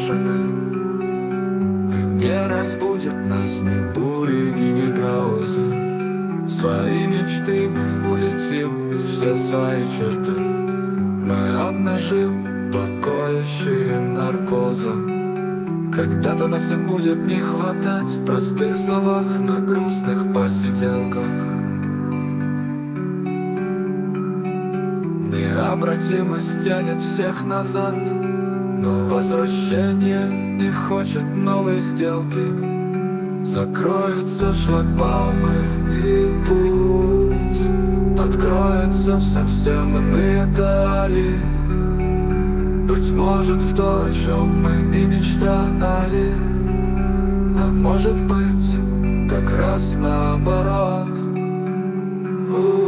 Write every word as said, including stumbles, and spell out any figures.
брошены. И не разбудит нас ни бури, ни ни грозы. Свои мечты мы улетим, и все свои черты мы обнажим, покоящие наркозом. Когда-то нас им будет не хватать в простых словах на грустных посиделках. Необратимость тянет всех назад, но возвращение не хочет новой сделки. Закроются шлагбаумы и путь откроется в совсем иные дали. Быть может, в то, о чем мы и мечтали, а может быть, как раз наоборот.